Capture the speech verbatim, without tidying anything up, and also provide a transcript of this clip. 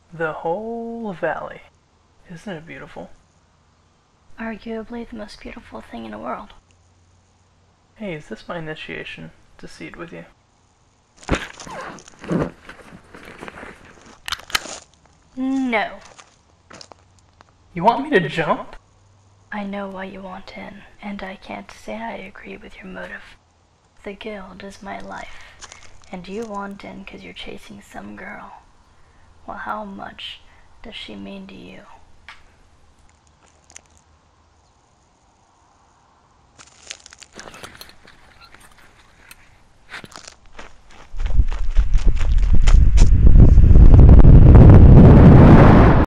The whole valley. Isn't it beautiful? Arguably the most beautiful thing in the world. Hey, is this my initiation to seed with you? No. You want me to jump? I know why you want in, and I can't say I agree with your motive. The guild is my life, and you want in because you're chasing some girl. Well, how much does she mean to you?